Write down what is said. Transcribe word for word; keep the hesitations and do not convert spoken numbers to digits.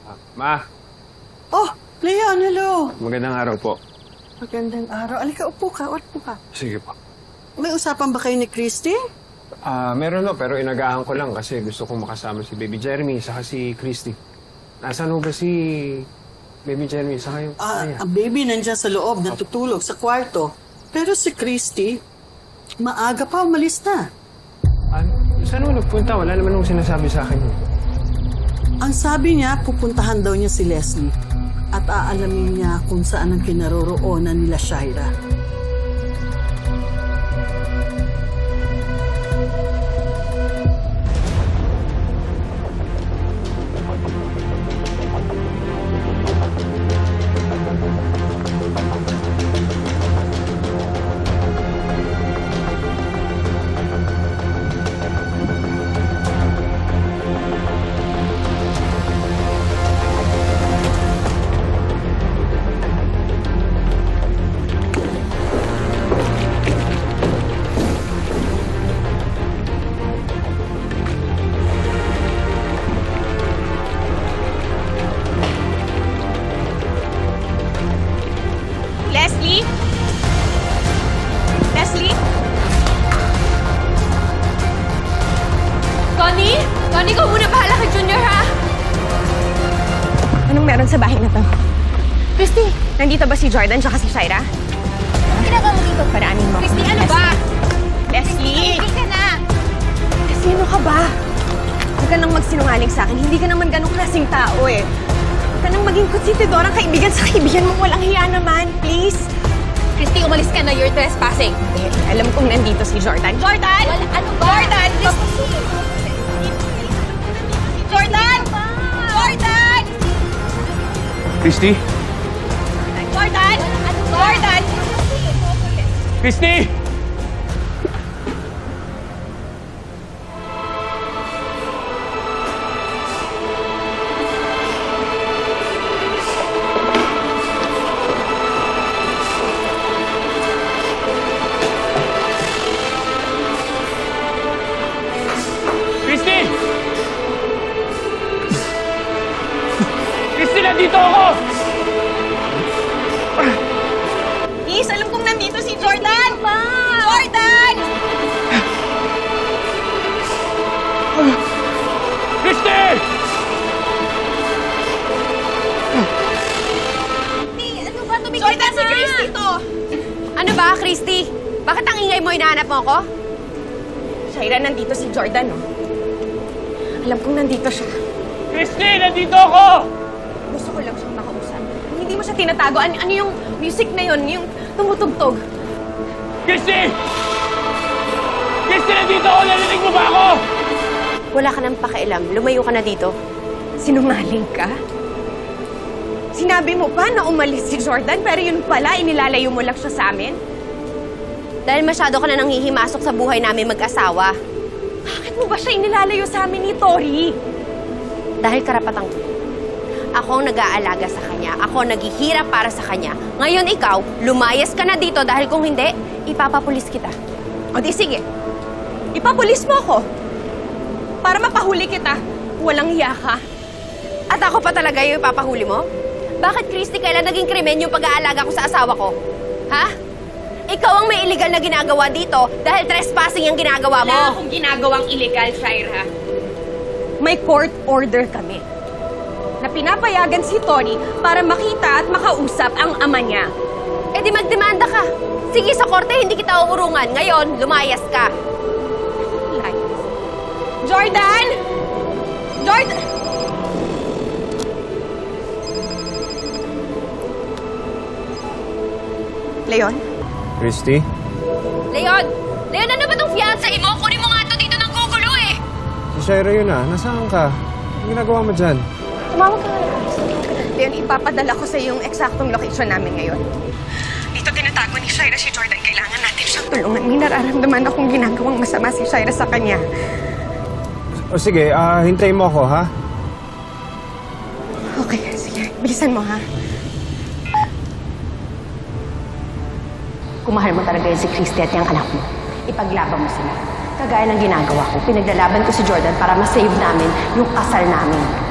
Ma! Oh, Leon, hello! Magandang araw po. Magandang araw. Alika, upo ka, upo ka. Sige po. May usapan ba kayo ni Christy? Ah, meron no, pero inagahan ko lang kasi gusto kong makasama si Baby Jeremy saka si Christy. Nasaan ho ba si Baby Jeremy saka yung... Ah, Ay, ang baby nandyan sa loob, natutulog sa kwarto. Pero si Christy, maaga pa umalis na. ah, saan ho nagpunta? Wala naman nung sinasabi sa akin. Ang sabi niya, pupuntahan daw niya si Leslie at aalamin niya kung saan ang kinaroroonan nila Shaira. Leslie? Leslie? Connie? Connie, ikaw muna bahala kay Junior, ha? Anong meron sa bahay na to? Christy, nandito ba si Jordan tsaka si Shaira? Anong ginagawa mo dito? Paraanin mo. Christy, ano ba? Leslie! Hindi ka na! Sino ka ba? Huwag ka nang magsinungaling sa akin. Hindi ka naman ganong klaseng tao, eh. Huwag ka nang maging konsentidorang kaibigan sa kaibigan mong walang hiya naman, please. Christy, umalis ka na. You're trespassing. Eh, alam kong nandito si Jordan. Jordan! Wala, ano ba? Jordan! Christy! Jordan! Jordan! Christy? Jordan! Ano ba? Jordan! Christy! Christy! Christy, nandito ako! Please, alam kong nandito si Jordan! Pa! Jordan! Christy! Ano ba? Tumigil Jordan, si Christy to! Ano ba, Christy? Bakit ang ingay mo, hinahanap mo ako? Shaira, nandito si Jordan, oh. Alam kong nandito siya. Christy, nandito ako! Gusto ko lang siyang makausap. Hindi mo siya tinatago. Ano, ano yung music na yun? Yung tumutugtog. Christy! Christy, nandito ako! Narinig mo ba ako? Wala ka nang pakialam. Lumayo ka na dito. Sinungaling ka? Sinabi mo pa na umalis si Jordan, pero yun pala, inilalayo mo lang siya sa amin? Dahil masyado ka na nanghihimasok sa buhay namin mag-asawa. Bakit mo ba siya inilalayo sa amin ni Tori? Dahil karapatang ko. Ako ang nag-aalaga sa kanya. Ako ang naghihirap para sa kanya. Ngayon ikaw, lumayas ka na dito dahil kung hindi, ipapapulis kita. O di sige, ipapulis mo ako. Para mapahuli kita. Walang hiya ka. At ako pa talaga yung ipapahuli mo? Bakit, Christy, kailan naging krimen yung pag-aalaga ko sa asawa ko? Ha? Ikaw ang may illegal na ginagawa dito dahil trespassing yung ginagawa mo. Wala akong ginagawang illegal, Shaira. May court order kami na pinapayagan si Tony para makita at makausap ang ama niya. Eh di magdemanda ka. Sige, sa korte hindi kita uurungan. Ngayon, lumayas ka. Lumayas. Jordan! Jordan! Leon? Christy? Leon! Leon, ano ba tong fiancé mo? Kunin mo nga ito dito ng gugulo eh! Si Shaira yun ah. Nasaan ka? Anong ginagawa mo dyan? Tumawag ka nga na. Leon, ipapadala ko sa yung eksaktong location namin ngayon. Dito tinatago ni Shaira si Jordan. Kailangan natin siyang tulungan. May nararamdaman akong ginagawang masama si Shaira sa kanya. O sige, ah, hintayin mo ako, ha? Okay, sige. Bilisan mo, ha? Kung mahal mo talaga yun si Christy at yung anak mo, ipaglaban mo sila. Kagaya ng ginagawa ko, pinaglalaban ko si Jordan para ma-save namin yung kasal namin.